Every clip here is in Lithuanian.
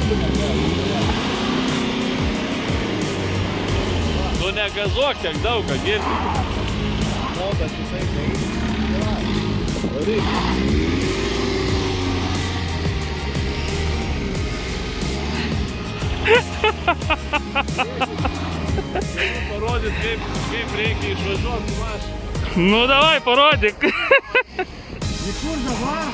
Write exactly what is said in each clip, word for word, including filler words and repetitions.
Nu negazuok tiek daug, kad girdi. No, bet jisai neįs. Varyk. Parodyt, kaip, kaip reikia išvažiuoti su mašina. Nu, davai, parodyk. Į kur dabar?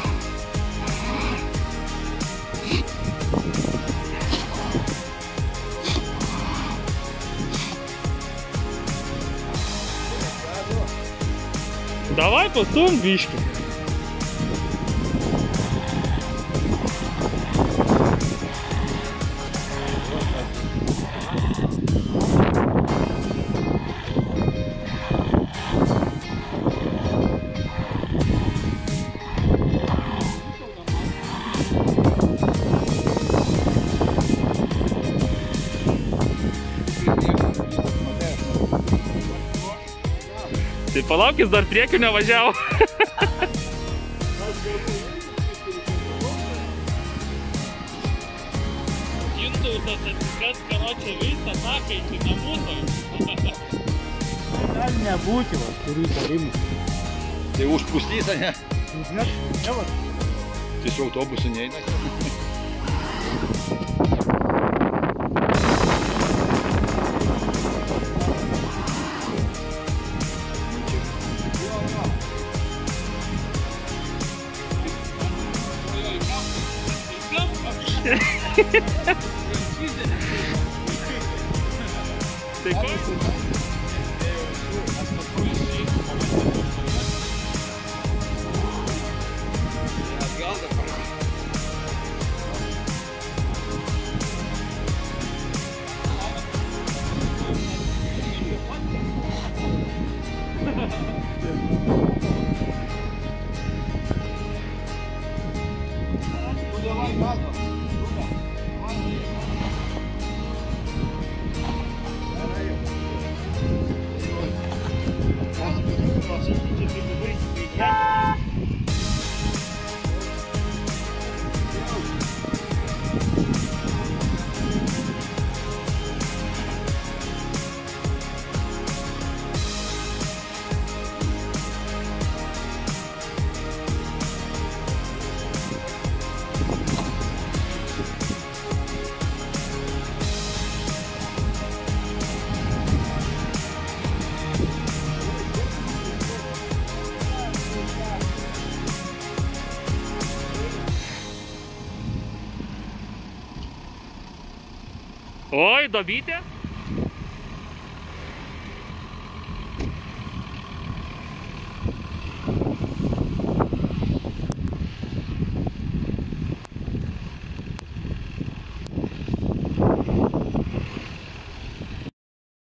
Давай, pastum biškį. Tai palauk, jis dar priekiu nevažiavo. Gintautas atsikas, karočią visą taką iki nebūtų. Gali nebūti, va, turiu įtarimų. Tai užpūstys, ne? Ne, ne, va. Tai su autobusu neina. Tai ko? Oi, dobytė?